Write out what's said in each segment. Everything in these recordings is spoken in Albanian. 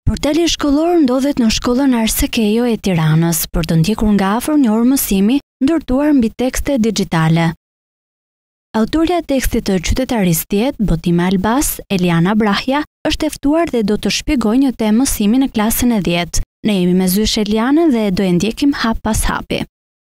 Portali shkollor ndodhet në shkollën Arsekejo e Tiranës për të ndjekur nga afër një orë mësimi ndërtuar mbi tekste digjitale. Autorja e tekstit të qytetarisë Botima Albas, Eliana Brahja, është e ftuar dhe do të shpjegojë një temë mësimi në klasën e 10. Ne jemi me zysh Eliana dhe do e ndjekim hap pas hapi.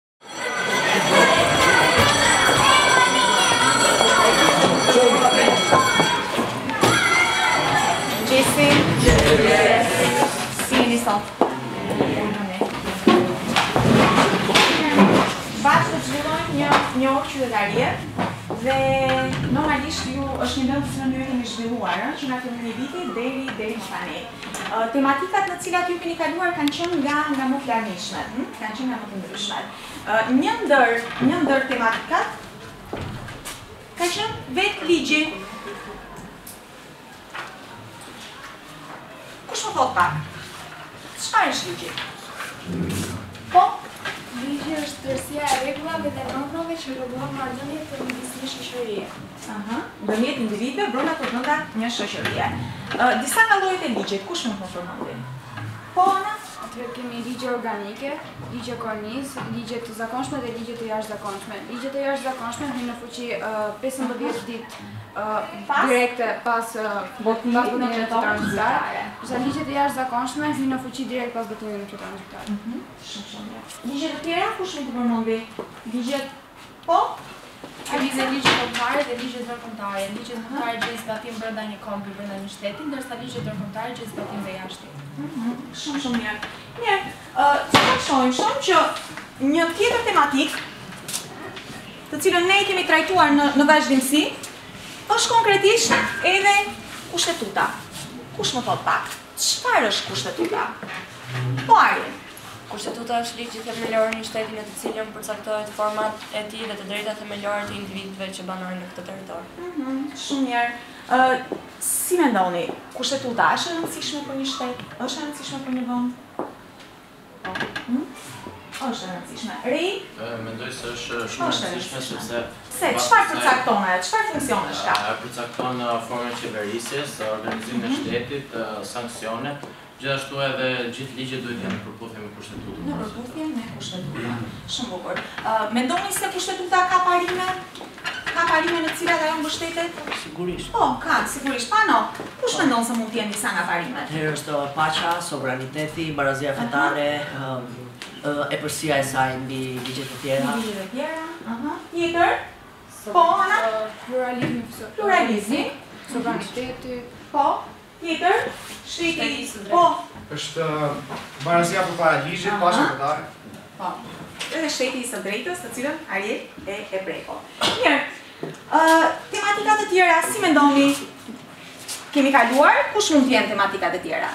Bashkë të zhvillojnë një orë qytetarie dhe normalisht ju është një vend që në kemi zhvilluar, që nga fillimi i vitit deri më tani. Tematikat në cilat ju keni kaluar kanë qenë nga më të larmishmet, kanë qenë nga më të ndryshmet. Një ndër tematikat ka qenë vetë ligji. Kush më thot pak? Çfarë është ligji? Po? Ligji është tërësia e rregullave dhe normave që rregullon marrëdhëniet midis një shoqërie. Ndërmjet individëve brenda të brenda një shoqërie. Disa nga llojet e ligjit, kush mund të përmendin? Po, Ana? Atëherë kemi ligje organike, ligje kornizë, ligje të zakonshme dhe ligje të jashtëzakonshme. Ligjet e jashtëzakonshme hyjnë në fuqi 15 ditë direkte pas votimit të tranzitar. Kurse ligjet e jashtëzakonshme hyjnë në fuqi direkt pas votimit të tranzitar. Ligjet e tjera kush mund të përmendi? Ligjet po? Kemi dhe ligjet kombëtare dhe ligjet ndërkombëtare. Ligjet kombëtare gjejnë zbatim brenda një kombi, brenda një shteti, ndërsa ligjet ndërkombëtare gjejnë zbatim dhe jashtë. Shumë mirë. Mirë, çfarë shohim që një tjetër tematik, të cilën ne kemi trajtuar në vazhdimsi, është konkretisht edhe kushtetuta. Kush më thot pak? Çfarë është kushtetuta? Po Arjen. Kushtetuta është ligji themelor i një shteti në të cilin përcaktohet format e tij dhe të drejtat themelore të individëve që banojnë në këtë territor. Shumë mirë. Si mendoni, kushtetuta është e rëndësishme për një shtet? Është e rëndësishme për një vend? Është e rëndësishme. Ri? Mendoj se është shumë e rëndësishme sepse çfarë përcakton ajo? Çfarë funksionesh ka? Përcakton formën e qeverisjes, organizimin e shtetit, sanksione. Gjithashtu edhe gjithë ligjet duhet jenë në përputhje me kushtetutën. Në përputhje me kushtetutën. Shumë bukur. Mendoni se kushtetuta ka parime? Ka parime në cilat ajo mbështetet? Sigurisht. Po, ka, sigurisht. Pano, kush mendon se mund të jenë disa nga parimet? Herë është paqja, sovraniteti, barazia fetare, epërsia e saj mbi ligjet e tjera. Ligjet e tjera. Tjetër? Po, Ana? Pluralizmi. Sovraniteti. Po. Tjetër? Shteti. Po. Është barazia përpara ligjit, paqja fetare. Po. Edhe shteti i së drejtës, të cilën Ariel e preko. Mirë. Tematikat e tjera, si mendoni? Kemi kaluar, kush mund të jenë tematikat e tjera?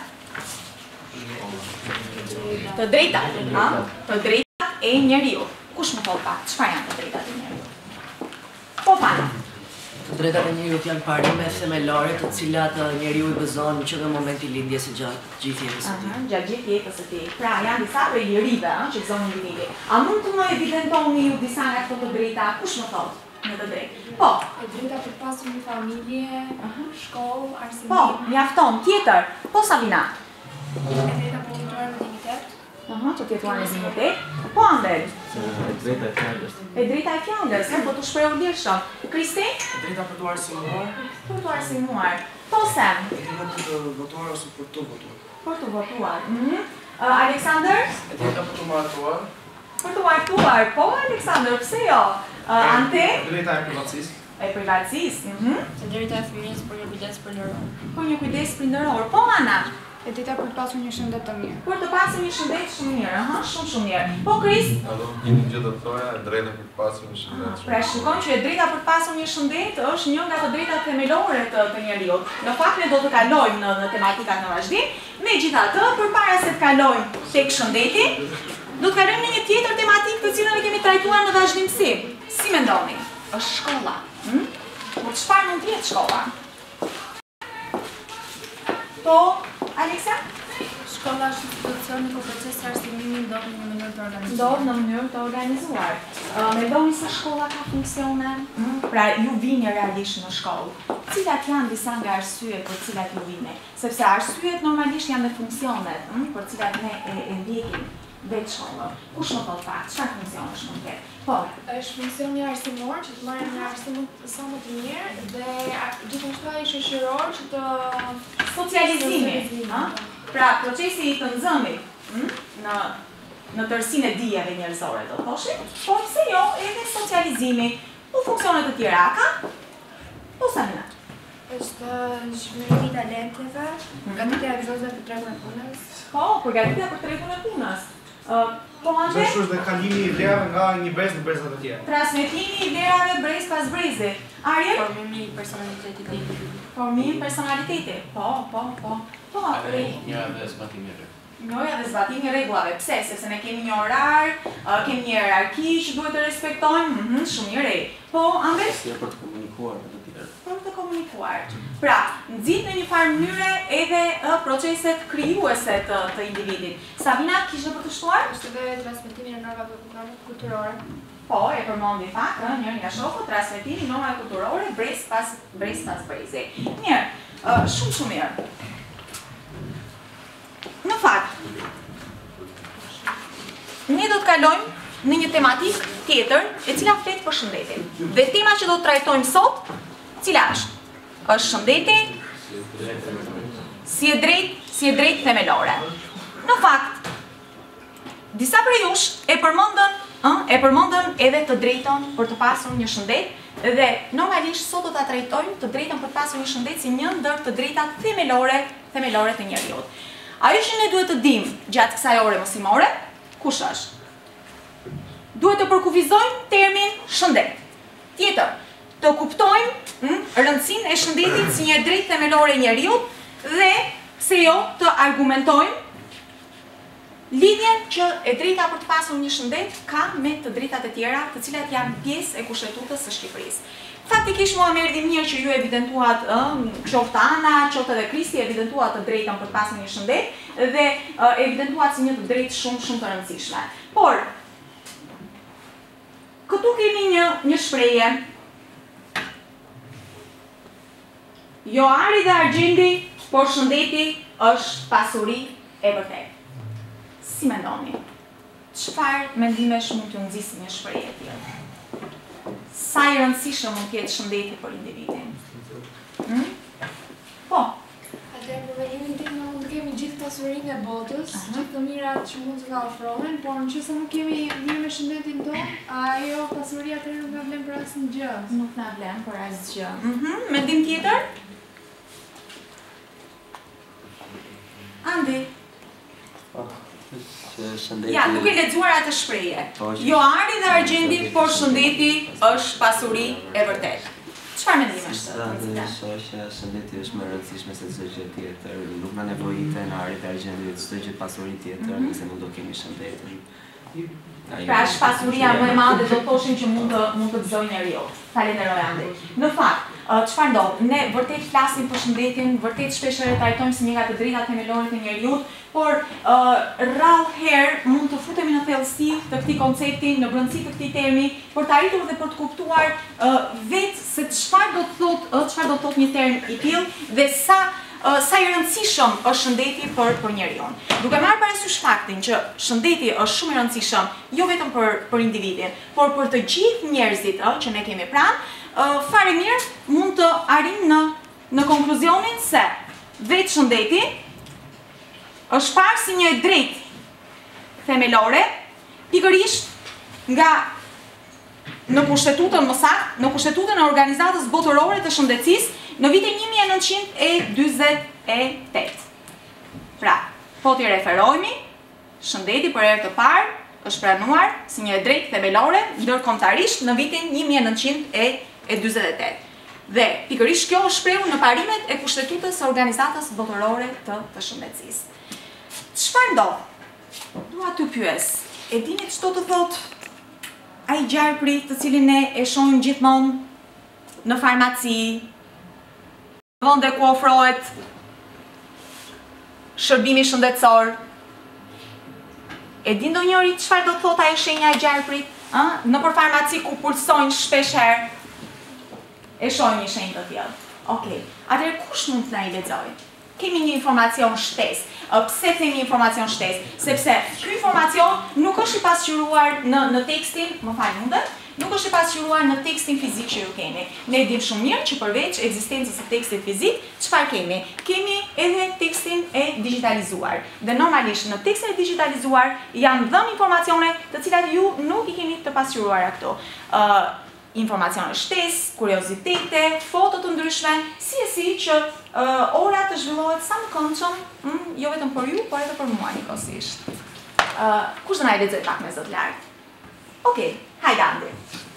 Të drejtat, të drejtat e njeriu. Kush më thot pak, çfarë janë të drejtat e njeriu? Po Pana. Të drejtat e njeriut janë parime themelore të cilat njeriu i gëzon që në momenti lindjes së gjatë gjithë jetës së tij. Gjatë gjithë jetës së tij. Pra janë disa prej lirive që gëzon individi. A mund të më evidentoni ju disa nga këto të drejta? Kush më thot? Në të drejtë. Po. E drejta për pasur një familje, shkollë, arsimim. Po, mjafton. Tjetër. Po Sabina. E drejta për të jetuar me dignitet. Të të jetuar me dignitet. Po Andel. E drejta e fjalës. E drejta e fjalës, po të shprehur lirshëm. Kristi? E drejta për të arsimuar. Për të arsimuar. Po Sam. E drejta për të votuar ose për të votuar. Për të votuar. Alexander? E drejta për të martuar. Për të martuar. Po Alexander, pse jo? Ante? E drejta e privatësisë. E privatësisë. E drejta e fëmijës për një kujdes prindëror. Për një kujdes prindëror. Po Ana? E drejta për të pasur një shëndet të mirë. Për të pasur një shëndet shumë mirë, shumë mirë. Po Kris? Një gjë do të thoja, e drejta për të pasur një shëndet. Pra shikon që e drejta për të pasur një shëndet është një nga të drejtat themelore të njeriut. Në fakt ne do të kalojmë në tematikat në vazhdim. Megjithatë, përpara se të kalojmë tek shëndeti, do të kalojmë në një tjetër tematikë të cilën e kemi trajtuar në vazhdimsi. Si mendoni? Është shkolla. Po çfarë mund të jetë shkolla? Po, Alexa? shkolla është institucioni ku procesi arsimimi ndodh në një mënyrë të organizuar? Ndodh në mënyrë të organizuar. Mendoni se shkolla ka funksione? Pra ju vini realisht në shkollë. Cilat janë disa nga arsyet për cilat ju vini? Sepse arsyet normalisht janë me funksionet, për cilat ne e ndjekim vetë shkollën. Kush më thot fakt? Çfarë funksione është mund të ketë? Po, është funksioni arsimor që të marrë në arsim sa më të mirë dhe gjithashtu ai shoqëror që të socializimi, pra procesi i të nxënit në tërsinë e dijave njerëzore do thoshim, po pse jo edhe socializimi, po funksione të tjera ka? Po sa më? është zhvillimi i talenteve, gatitja e vëzhgimeve për tregun e punës. Po, përgatitja për tregun e punës. Po ande? Gjithashtu është dhe kalimi i vlerave nga një brez në brezat e tjera. Transmetimi i vlerave brez pas brezi. Arjen? Formimi i personalitetit të individit. Formimi i personalitetit. Po. Njëra dhe zbatimi i rregullave. Njëra dhe zbatimi i rregullave. Pse? Sepse ne kemi një orar, kemi një hierarki që duhet të respektojmë, shumë i re. Po, ande? Si për të komunikuar me të tjerë. Për të komunikuar. Pra, nxit në një farë mënyre edhe proceset krijuese të individit. Sabina, kishe për të shtuar? Është edhe transmetimi i normave kulturore. Po, e përmendi fakt, njëri nga shokët, transmetimi i normave kulturore brez pas brezi. Mirë, shumë mirë. Në fakt, ne do të kalojmë në një tematik tjetër, e cila flet për shëndetin. Dhe tema që do të trajtojmë sot, cila është? Është shëndeti si e drejtë themelore. Në fakt, disa prej jush e përmendën edhe të drejton për të pasur një shëndet dhe normalisht sot do ta trajtojmë të drejtën për të pasur një shëndet si një ndër të drejtat themelore të njerëzit. Ajo që ne duhet të dimë gjatë kësaj ore mësimore, kush është? Duhet të përkufizojmë termin shëndet. Tjetër, të kuptojmë rëndësinë e shëndetit si një drejtë themelore e njerëzit dhe pse jo të argumentojmë lidhjen që e drejta për të pasur një shëndet ka me të drejtat e tjera, të cilat janë pjesë e Kushtetutës së Shqipërisë. Faktikisht mua më erdhi mirë që ju evidentuat, qoftë Ana, qoftë edhe Kristi evidentuat të drejtën për të pasur një shëndet dhe evidentuat si një të drejtë shumë të rëndësishme. Por këtu kemi një shprehje. Jo ari dhe argjendi, por shëndeti është pasuri e vërtetë. Si mendoni? Çfarë mendimesh mund t'ju nxjisë një shprehje e tillë? Sa i rëndësishëm mund të jetë shëndeti për individin? Po. Atëherë në mendimin tim mund të kemi gjithë pasurinë e botës, gjithë të mirat që mund të na ofrohen, por nëse nuk kemi mirë me shëndetin tonë, ajo pasuria atëherë nuk na vlen për asnjë. Nuk na vlen për asgjë. Mendim tjetër? Andi. Ja, duke lexuar atë shprehje. Jo ari dhe argjendi, por shëndeti është pasuri e vërtetë. Çfarë mendimesh? Shëndeti është më e rëndësishme se çdo gjë tjetër. Nuk na nevojiten ari dhe argjendit, çdo gjë pasuri tjetër, nëse nuk do kemi shëndetin. Pra është pasuria më e madhe do të thoshim që mund të gëzojë njeriu. Falenderoj Andi. Në fakt, çfarë ndodh? Ne vërtet flasim për shëndetin, vërtet shpesh e trajtojmë si një nga të drejtat themelore të njeriu, por rrallëherë mund të futemi në thellësi të këtij koncepti, në brendësi të këtij termi, për të arritur dhe për të kuptuar vetë se çfarë do të thotë një term i tillë dhe sa i rëndësishëm është shëndeti për njeriu. Duke marrë parasysh faktin që shëndeti është shumë i rëndësishëm jo vetëm për individin, por për të gjithë njerëzit që ne kemi pranë, fare mirë mund të arrijmë në konkluzionin se vetë shëndeti është parë si një drejtë themelore, pikërisht nga në Kushtetutën më saktë, në Kushtetutën e Organizatës Botërore të Shëndetësisë në vitin 1928. Pra, po t'i referojmë, shëndeti për herë të parë është pranuar si një drejtë themelore ndërkombëtarisht në vitin 1928. Dhe pikërisht kjo është shprehur në parimet e Kushtetutës së Organizatës Botërore të Shëndetësisë. Çfarë ndodh? Dua t'ju pyes, e dini ç'do të thotë ai gjarpri të cilin ne e shohim gjithmonë në farmaci, vende ku ofrohet shërbimi shëndetësor. E di ndonjëri çfarë do të thotë ajo shenja e gjarprit? Nëpër farmaci ku pulsojnë shpesh herë. E shohim një shenjë të tillë. Okej. Atëherë kush mund të na i lexojë? Kemi një informacion shtesë. Pse themi informacion shtesë? Sepse ky informacion nuk është i pasqyruar në tekstin, më fal mundet, nuk është i pasqyruar në tekstin fizik që ju keni. Ne dim shumë mirë që përveç ekzistencës së tekstit fizik, çfarë kemi? Kemi edhe tekstin e digjitalizuar. Dhe normalisht në tekstin e digjitalizuar janë dhënë informacione të cilat ju nuk i keni të pasqyruara këtu. Informacione shtesë, kuriozitete, foto të ndryshme, si që ora të zhvillohet sa më këndshëm, jo vetëm për ju, por edhe për mua njëkohësisht. Kush do na i lexoj pak me zot lart? Okej, hajde Andi.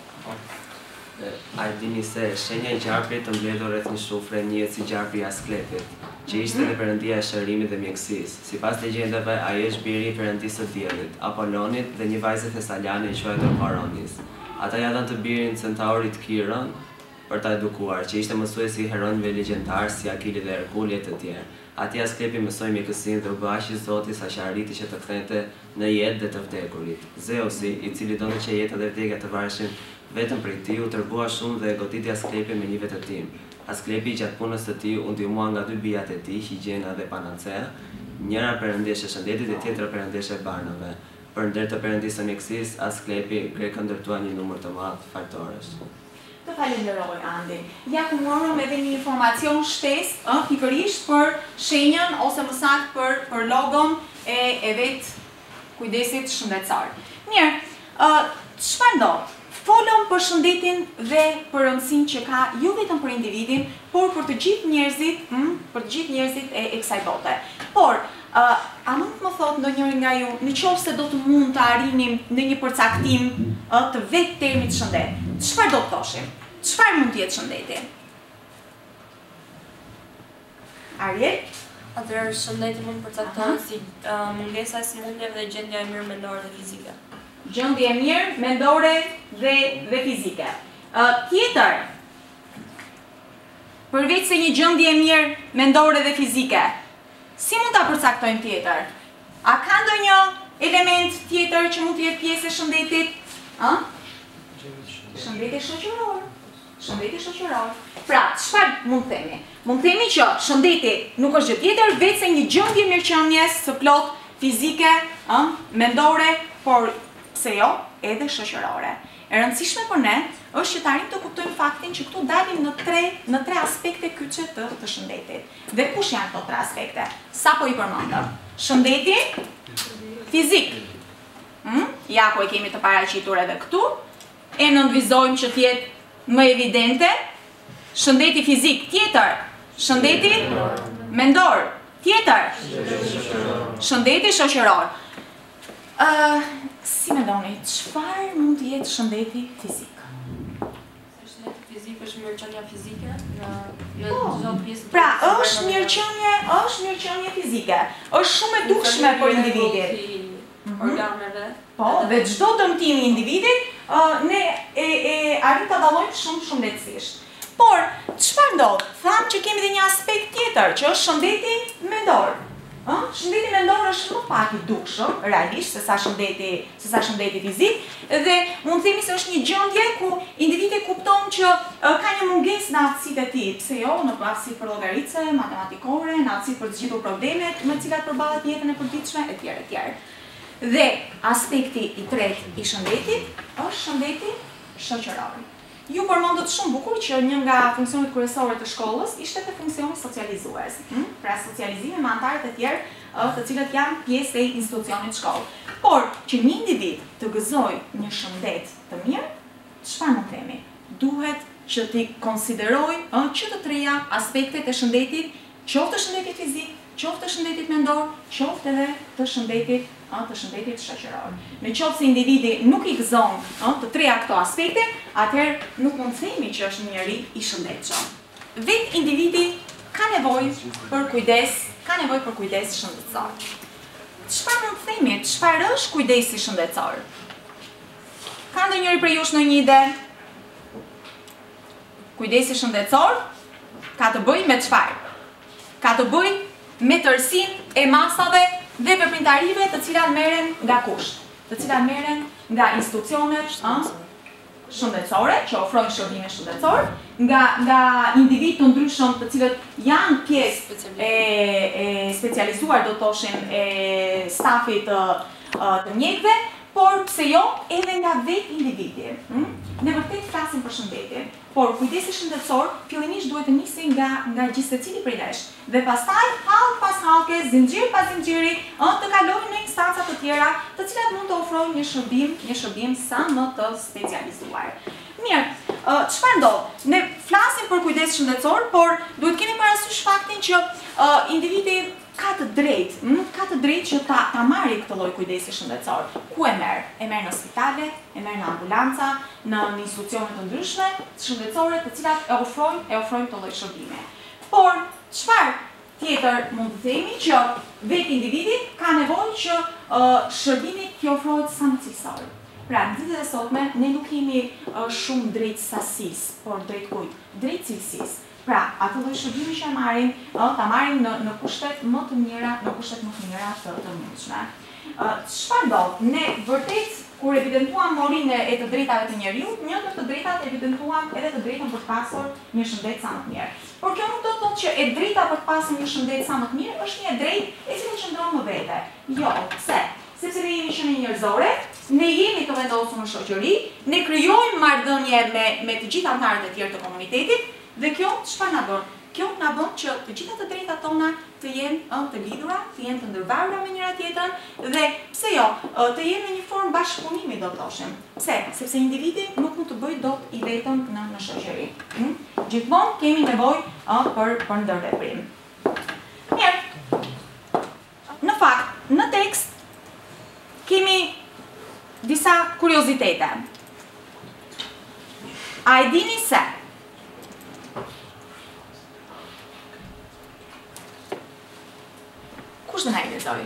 A dini se shenja e gjarprit të mbledhur rreth një shufre njihet si gjarpri i Asklepit, që ishte dhe perëndia e shërimit dhe mjekësisë. Sipas legjendave, ai është biri i perëndisë së diellit, Apollonit, dhe një vajzë thesaliane e quajtur Varonis. Ata ja dhanë të birin Centaurit Kiron për ta edukuar, që ishte mësuesi i heronjve legjendar si Akili dhe Herkuli e të tjerë. Atje Asklepi mësoi mjekësinë dhe u bë aq i Zotit sa që arriti që të kthente në jetë dhe të vdekurit. Zeusi, i cili donte që jeta dhe vdekja të vareshin vetëm prej tij, u tërbua shumë dhe e goditi Asklepin me një vetëtim. Asklepi gjatë punës së tij u ndihmua nga dy bijat e tij, Higjena dhe Panacea, njëra perëndeshe e shëndetit dhe tjetra perëndeshe e barnave. Për nder të perëndisë së mjekësisë, Asklepi Greka ndërtua një numër të madh fajtorësh. Të falenderoj Andi. Ja ku morëm edhe një informacion shtesë, pikërisht për shenjën ose më saktë për logon e vet kujdesit shëndetësor. Mirë, çfarë ndodh? Folëm për shëndetin dhe për rëndësinë që ka jo vetëm për individin, por për të gjithë njerëzit, e kësaj bote. Por a mund të më thotë ndonjëri nga ju, nëse do të mund të arrinim në një përcaktim të vetë termit shëndet, çfarë do të thoshim? Çfarë mund të jetë shëndeti? Ariel? Atëherë shëndeti mund përcaktohet si mungesa e sëmundjeve dhe gjendja e mirë mendore dhe fizike. Gjendje e mirë mendore dhe fizike. Tjetër, përveç se një gjendje e mirë mendore dhe fizike, si mund ta përcaktojmë tjetër? A ka ndonjë element tjetër që mund të jetë pjesë e shëndetit? Shëndeti shoqëror. Shëndeti shoqëror. Pra, çfarë mund të themi? Mund të themi që shëndeti nuk është gjë tjetër veç se një gjendje mirëqenies së plot fizike, mendore, por pse jo, edhe shoqërore. E rëndësishme për ne është që të arrim të kuptojmë faktin që këtu dalim në tre aspekte kyçe të shëndetit. Dhe kush janë këto tre aspekte? Sapo i përmendëm. Shëndeti fizik. Ja ku e kemi të paraqitur edhe këtu. E nënvizojmë që të jetë më evidente. Shëndeti fizik tjetër. Shëndeti mendor tjetër. Shëndeti shoqëror. Si mendoni, çfarë mund të jetë shëndeti fizik? Shëndeti fizik është mirëqenia fizike në çdo pjesë. Pra, është mirëqenie fizike. Është shumë e dukshme për individin. Organeve. Po, dhe çdo dëmtim i individit ne arrim ta dallojmë shumë lehtësisht. Por, çfarë ndodh? Tham që kemi edhe një aspekt tjetër, që është shëndeti mendor. Shëndeti mendor është më pak i dukshëm, realisht, se sa shëndeti fizik, dhe mund të themi se është një gjendje ku individi kupton që ka një mungesë në aftësitë e tij, pse jo, në aftësi për llogaritse, matematikore, në aftësi për të zgjitur problemet me të cilat përballet në jetën e përditshme, etj. Dhe aspekti i tretë i shëndetit është shëndeti shoqëror. Ju përmendët shumë bukur që një nga funksionet kryesore të shkollës ishte te funksioni socializues. Pra socializimi me anëtarët e tjerë të cilët janë pjesë e institucionit shkollë. Por që një individ të gëzojë një shëndet të mirë, çfarë mund të themi? Duhet që t'i konsiderojë që të treja aspektet e shëndetit, qoftë të shëndetit fizik, qoftë të shëndetit mendor, qoftë edhe të shëndetit shoqëror. Në qoftë se individi nuk i gëzon të treja këto aspekte, atëherë nuk mund të themi që është një njeri i shëndetshëm. Vetë individi ka nevojë për kujdes shëndetësor. Çfarë mund të themi? Çfarë është kujdesi shëndetësor? Ka ndonjëri prej jush ndonjë ide? Kujdesi shëndetësor ka të bëjë me çfarë? Ka të bëjë me tërësinë e masave dhe veprimtarive të cilat merren nga kush? Të cilat merren nga institucionet shëndetësore, që ofrojnë shërbime shëndetësore, nga individ të ndryshëm të cilët janë pjesë e specializuar, do të thoshim, e stafit të mjekëve, por pse jo edhe nga vetë individi. Ne vërtet flasim për shëndetje, por kujdesi shëndetësor fillimisht duhet të nisi nga gjithsecili prej nesh. Dhe pastaj hallk pas hallke, zinxhir pas zinxhiri, të kalojnë në instanca të tjera, të cilat mund të ofrojnë një shërbim sa më të specializuar. Mirë, çfarë ndodh? Ne flasim për kujdes shëndetësor, por duhet kemi parasysh faktin që individi ka të drejtë që ta marrë këtë lloj kujdesi shëndetësor. Ku e merr? E merr në spitale, e merr në ambulanca, në institucione të ndryshme shëndetësore, të cilat e ofrojnë këtë lloj shërbime. Por çfarë tjetër mund të themi që vetë individi ka nevojë që shërbimi t'i ofrohet sa më cilësor. Pra, në ditët e sotme ne nuk kemi shumë drejt sasisë, por drejt kujt? Drejt cilësisë. Pra, atë lloj shërbimi që ta marrin në kushtet më të mira, të mundshme. Çfarë ndodh? Ne vërtet kur evidentuam morinë e të drejtave të njeriut, një ndër të drejtat evidentuam edhe të drejtën për të pasur një shëndet sa më të mirë. Por kjo nuk do të thotë që e drejta për të pasur një shëndet sa më të mirë është një drejtë e cila qëndron më vete. Jo, pse? Sepse ne jemi qenie njerëzore, ne jemi të vendosur në shoqëri, ne krijojmë marrëdhënie me të gjithë anëtarët e tjerë të komunitetit, dhe kjo çfarë na bën? Kjo na bën që të gjitha të drejtat tona të jenë të lidhura, të jenë të ndërvarura me njëra tjetrën dhe pse jo, të jenë në një formë bashkëpunimi, do të thoshim. Pse? Sepse individi nuk mund të bëjë dot i vetëm në shoqëri. Gjithmonë kemi nevojë për ndërveprim. Mirë. Në fakt, në tekst kemi disa kuriozitete. A e dini se kush do na i lexoj?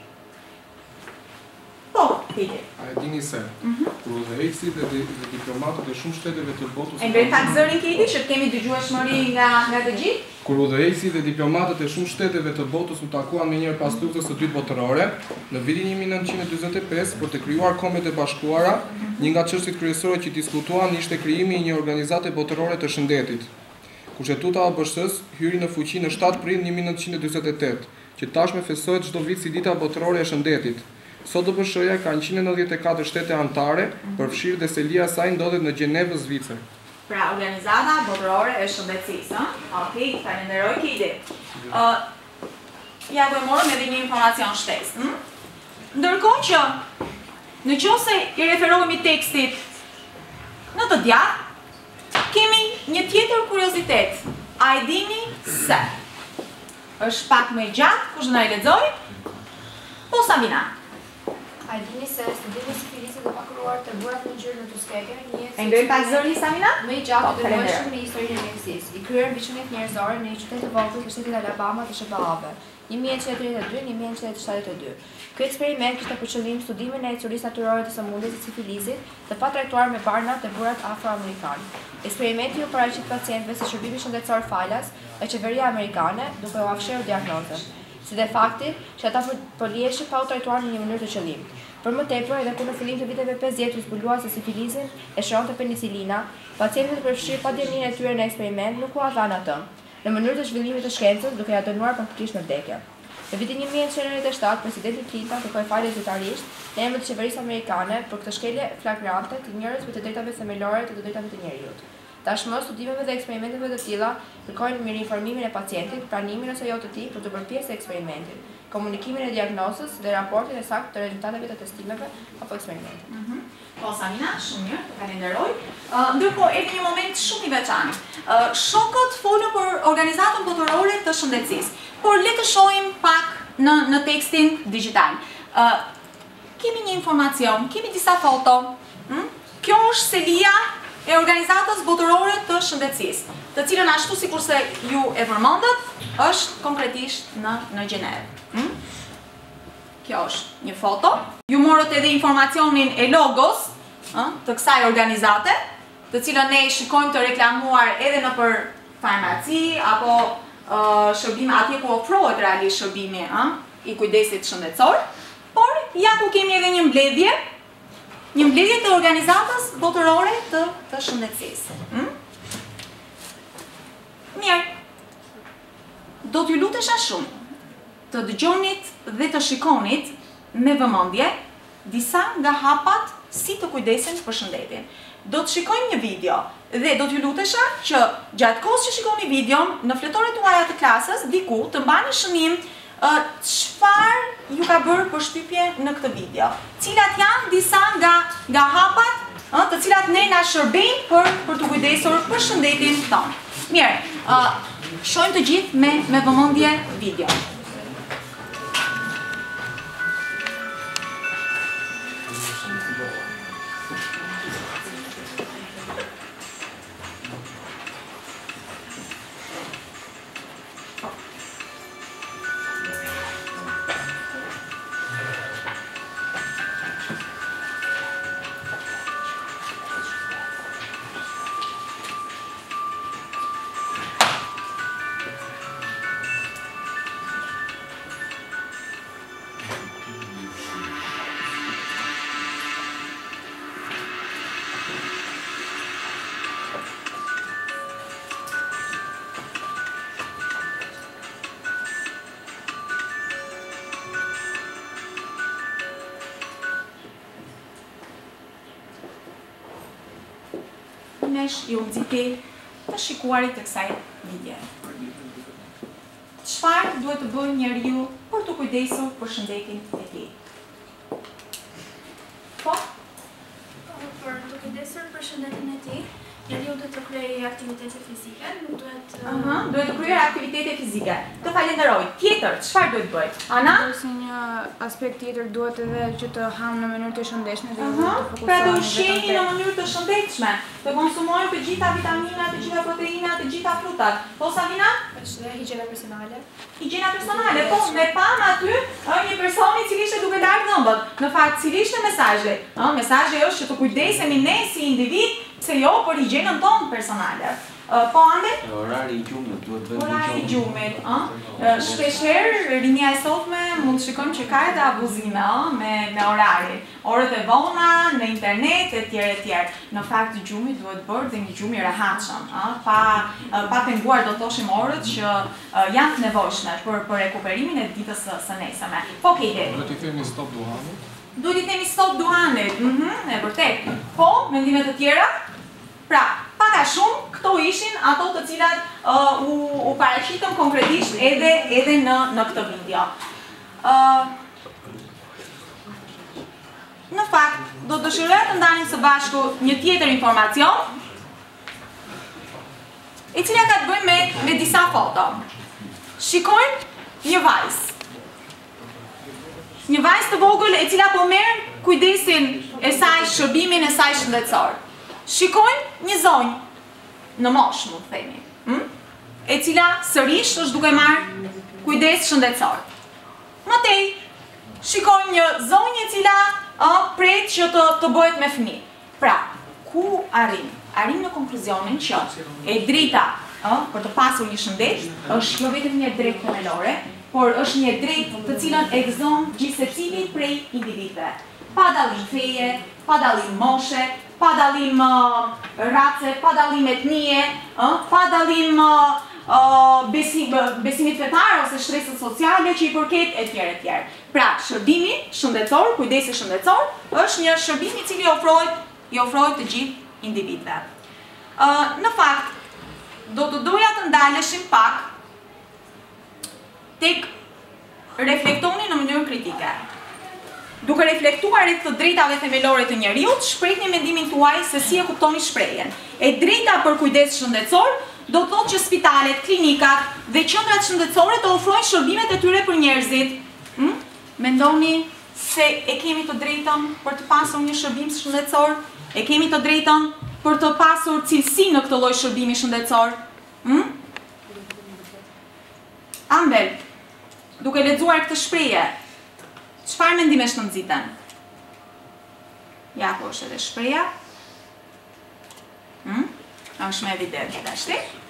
Po, Piti. A e dini se udhëheqësit dhe diplomatët e shumë shteteve të botës. E bëj pak zërin Kiti, që kemi dëgjueshmëri nga të gjithë. Kur udhëheqësit dhe diplomatët e shumë shteteve të botës u takuan me njëherë pas luftës së dytë botërore, në vitin 1945 për të krijuar Kombet e Bashkuara, një nga çështjet kryesore që diskutuan ishte krijimi i një organizate botërore të shëndetit. Kushtetuta e ABSH-s hyri në fuqi në 7 prill 1948, që tashmë festohet çdo vit si dita botërore e shëndetit. Sot ABSH-ja ka 194 shtete anëtare, përfshirë dhe selia e saj ndodhet në Gjenevë, Zvicër. Pra, Organizata Botërore e Shëndetësisë, Okej, falenderoj Kiti. Ja do morëm edhe një informacion shtesë. Ndërkohë që nëse i referohemi tekstit në të djathtë, kemi një tjetër kuriozitet. A e dini se? Është pak më i gjatë, kush do na i lexoj? Po Sabina. A dini se studimi i sifilisit dhe pakuruar të burat në ngjyrë në tuskeke, E ngrej pak zërin Sabina? më i gjatë dhe dëmshëm në historinë e mjekësisë. I kryer mbi qenie njerëzore në një qytet të vogël të shtetit Alabama të SBA-ve, 1932-1972. Ky eksperiment kishte për qëllim studimin e historisë natyrore të sëmundjes së sifilisit, të patrajtuar me barnat e burat afroamerikan. Eksperimenti u paraqit pacientëve si shërbimi shëndetësor falas e qeveria amerikane, duke u afshirë diagnozën. Si dhe fakti që ata po liheshin pa u trajtuar në një mënyrë të qëllim. Për më tepër, edhe kur në fillim të viteve 50 u zbulua se sifilisin e shëronte penicilina, pacientët e përfshirë pa dieninë e tyre në eksperiment nuk u dhanë atë, në mënyrë të zhvillimit të shkencës, duke ja dënuar praktikisht me vdekje. Në vitin 1997, presidenti Clinton kërkoi falje zyrtarisht në emër të qeverisë amerikane për këtë shkelje flagrante të njohjes të drejtave themelore të drejtave të njerëzit. Tashmë, studimeve dhe eksperimenteve të tilla kërkojnë mirëinformimin e pacientit, pranimin ose jo të tij për të bërë pjesë e eksperimentit, komunikimin e diagnozës dhe raportin e saktë të rezultateve të testimeve apo eksperimentit. Po Samina, shumë mirë, të falenderoj. Ndërkohë, erdhi një moment shumë i veçantë. Shokët folën për Organizatën Botërore të Shëndetësisë, por le të shohim pak në tekstin digjital. Kemi një informacion, kemi disa foto. Kjo është selia e Organizatës Botërore të Shëndetësisë, të cilën ashtu sikurse ju e përmendët, është konkretisht në Gjenevë. Kjo është një foto. Ju morët edhe informacionin e logos të kësaj organizate, të cilën ne shikojmë të reklamuar edhe në për farmaci, apo shërbime atje ku ofrohet realisht shërbimi i kujdesit shëndetësor, por ja ku kemi edhe një mbledhje të organizatës botërore të shëndetësisë. Mirë, do t'ju lutesha shumë të dëgjonit dhe të shikonit me vëmendje disa nga hapat si të kujdesen për shëndetin. Do të shikojmë një video dhe do t'ju lutesha që gjatë kohës që shikoni videon në fletoret tuaja të klasës diku të mbani shënim çfarë ju ka bërë përshtypje në këtë video. Cilat janë disa nga hapat të cilat ne na shërbejnë për të kujdesur për shëndetin tonë. Mirë, shohim të gjithë me vëmendje video. Ju nxiti të shikuarit të kësaj video. Çfarë duhet të bëjë njeriu për të kujdesur për shëndetin e tij? Po? Për të kujdesur për shëndetin e tij, njeriu duhet të kryejë aktivitete fizike, nuk duhet duhet të kryejë aktivitete fizike. Të falenderoj. Tjetër, çfarë duhet bëj? Ana? Si një aspekt tjetër duhet edhe që të ham në mënyrë të shëndetshme dhe të fokusohemi. Pra të ushqeni në mënyrë të shëndetshme, të konsumojmë të gjitha vitaminat, të gjitha proteinat, të gjitha frutat. Po Savina? Është dhe higjiena personale. Higjiena personale, po me pam aty një person i cili ishte duke larë dhëmbët. Në fakt, cili ishte mesazhi? Mesazhi është që të kujdesemi ne si individ, se jo për higjienën tonë personale. Po ande? Orari i gjumit duhet bëjmë një Orari i gjumit, shpeshherë rinia e sotme mund të shikojmë që ka edhe abuzime me orarin. Orët e vona, në internet, etj. Në fakt gjumi duhet bërë dhe një gjumi i rehatshëm, pa penguar do të thoshim orët që janë të nevojshme për rekuperimin e ditës së nesërme. Po Kejde. Duhet i themi stop duhanit? Duhet i themi stop duhanit, e vërtet. Po, mendime të tjera? Pra, paka shumë, këto ishin ato të cilat u paraqitën konkretisht edhe në këtë video. Në fakt, do të dëshiroj të ndanim së bashku një tjetër informacion, e cila ka të bëjë me disa foto. Shikojmë një vajzë. Një vajzë të vogël e cila po merr kujdesin e saj, shërbimin e saj shëndetësor. Shikojmë një zonjë në moshë, mund të themi, e cila sërish është duke marrë kujdes shëndetësor. Mëtej, shikojmë një zonjë e cila pret që të bëhet me fëmijë. Pra, ku arrim? Arrim në konkluzionin që e drejta për të pasur një shëndet është jo vetëm një drejtë themelore, por është një drejtë të cilën e gëzon gjithsecili prej individëve. Pa dallim feje, pa dallim moshe, pa dallim race, pa dallim etnie, pa dallim besimit fetar ose shtresës sociale që i përket etj. Pra, shërbimi shëndetësor, kujdesi shëndetësor, është një shërbim i cili i ofrohet të gjithë individëve. Në fakt, do të doja të ndaleshim pak tek reflektoni në mënyrë kritike. Duke reflektuar rreth të drejtave themelore të njeriut, shprehni mendimin tuaj se si e kuptoni shprehjen. E drejta për kujdes shëndetësor do të thotë që spitalet, klinikat dhe qendrat shëndetësore të ofrojnë shërbimet e tyre për njerëzit. Mendoni se e kemi të drejtën për të pasur një shërbim shëndetësor? E kemi të drejtën për të pasur cilësi në këtë lloj shërbimi shëndetësor? Ambel, duke lexuar këtë shprehje, çfarë mendimesh të nxiten? Ja, po është edhe shprehja. Është më evidente tashti.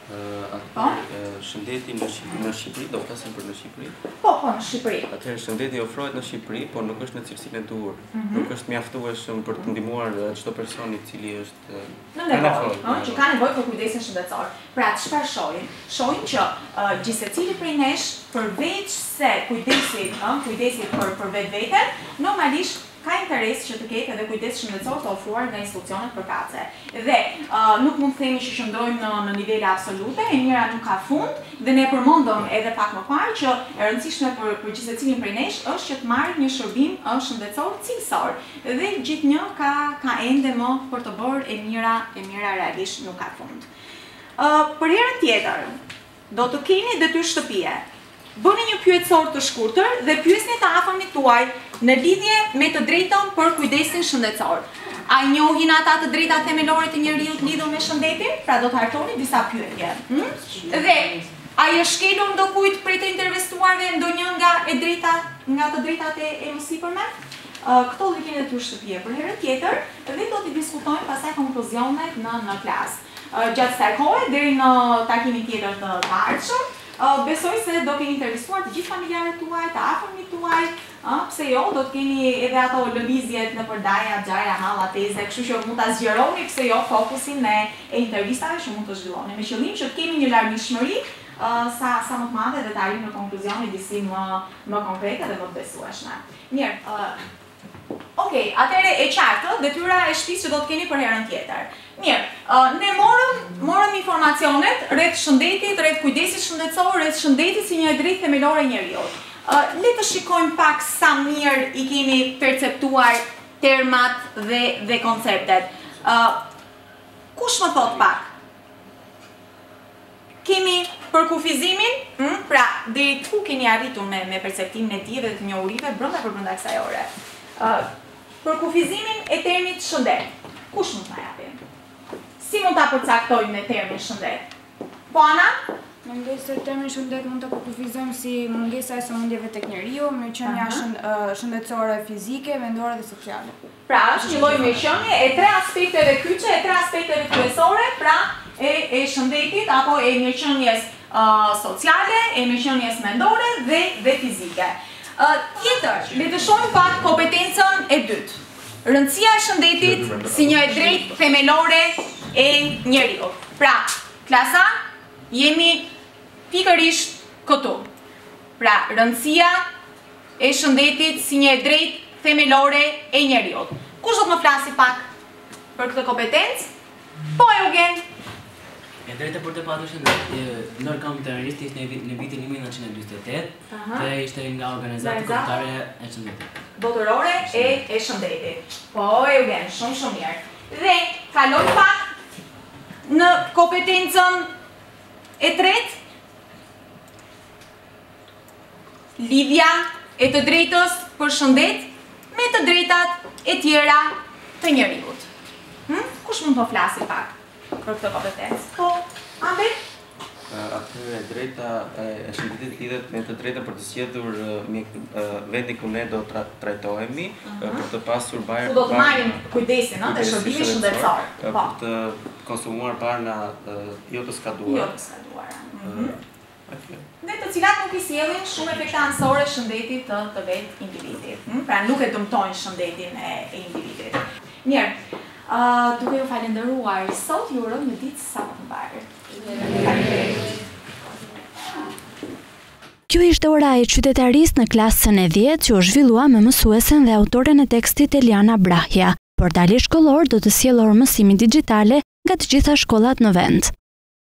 Shëndeti në Shqipëri, do flasim për në Shqipëri? Po, në Shqipëri. Atëherë shëndeti ofrohet në Shqipëri, por nuk është në cilësinë e duhur. Nuk është mjaftueshëm për të ndihmuar çdo person i cili është në nevojë, që ka nevojë për kujdesin shëndetësor. Pra, çfarë shohim? Shohim që gjithsecili prej nesh, përveç se kujdesi për vetveten, normalisht ka interes që të ketë edhe kujdes shëndetësor të ofruar nga institucionet përkatëse. Dhe nuk mund të themi që qëndrojmë në nivele absolute, e mira nuk ka fund, dhe ne përmendëm edhe pak më parë që e rëndësishme për gjithsecilin prej nesh është që të marrë një shërbim shëndetësor cilësor. Dhe gjithnjë ka ende më për të bërë e mira realisht nuk ka fund. Për herën tjetër, do të keni detyrë shtëpie. Bëni një pyetësor të shkurtër dhe pyesni të afërmit tuaj në lidhje me të drejtën për kujdesin shëndetësor. A i njohin ata të drejtat themelore të njeriut lidhur me shëndetin? Pra do të hartoni disa pyetje. Dhe a i është shkelur ndokujt prej të intervistuarve ndonjë nga të drejtat e mësipërme? Këto do keni detyrë shtëpie për herën tjetër dhe do t'i diskutojmë pastaj konkluzionet në klasë. Gjatë kësaj kohe deri në takimin tjetër të ardhshëm, besoj se do keni intervistuar të gjithë familjarët tuaj, të afërmit tuaj, pse jo, do të keni edhe ato lëvizjet në përdaja, xhaja, halla, teze, kështu që mund ta zgjeroni pse jo fokusin e intervistave që mund të zhvilloni. Me qëllim që të kemi një larmishmëri sa më të madhe dhe të arrijmë në konkluzione disi më konkrete dhe më të besueshme. Mirë, okej, atëherë e qartë, detyra e shtëpisë që do të keni për herën tjetër. Mirë, ne morëm informacionet rreth shëndetit, rreth kujdesit shëndetësor, rreth shëndetit si një drejtë themelore e njeriut. Le të shikojmë pak sa mirë i kemi perceptuar termat dhe konceptet. Kush më thot pak? Kemi për kufizimin, pra deri ku keni arritur me perceptimin e tij dhe të njohurive brenda kësaj ore. Për kufizimin e termit shëndet, kush mund ta japi? Si mund ta përcaktojmë me termin shëndet? Po Ana? Mendoj se termin shëndet mund ta kufizojmë si mungesa e sëmundjeve tek njeriu, mirëqenia shëndetësore fizike, mendore dhe sociale. Pra, është një lloj mirëqenie e tre aspekteve kyçe, e tre aspekteve kryesore, pra e shëndetit apo e mirëqenies sociale, e mirëqenies mendore dhe fizike. Tjetër, le të shohim pak kompetencën e dytë. Rëndësia e shëndetit si një e drejtë themelore e njeriut. Pra, klasa, jemi pikërisht këtu. Pra, rëndësia e shëndetit si një e drejtë themelore e njeriut. Kush do të më flasi pak për këtë kompetencë? Po, Eugen. E drejta për të patur shëndet, Nordkampin terrorist ishte në vitin 1948 dhe ishte nga organizata kombëtare e shëndetit. Botërore e shëndetit. Po, Eugen, shumë mirë. Dhe kaloj pak në kompetencën e tretë, lidhja e të drejtës për shëndet me të drejtat e tjera të njeriut. Kush mund të flasi pak për këtë kompetencë? Po, Amber? Atëherë drejta e shëndetit lidhet me të drejtën për të sjellur vendi ku ne do trajtohemi, për të pasur bajë. Ku do të marrim kujdesin, të shërbimit shëndetësor. Për të konsumuar barna jo të skaduara. Jo të skaduara. Dhe të cilat nuk i sjellin shumë efekte anësore shëndetit të vetë individit. Pra nuk e dëmtojnë shëndetin e individit. Mirë, duke ju falenderuar sot, ju uroj një ditë sa më të mbarë. Kjo ishte ora e qytetarisë në klasën e 10 që u zhvillua me mësuesen dhe autoren e tekstit Eliana Brahja. Portali shkollor do të sjellë orë mësimi digjitale nga të gjitha shkollat në vend.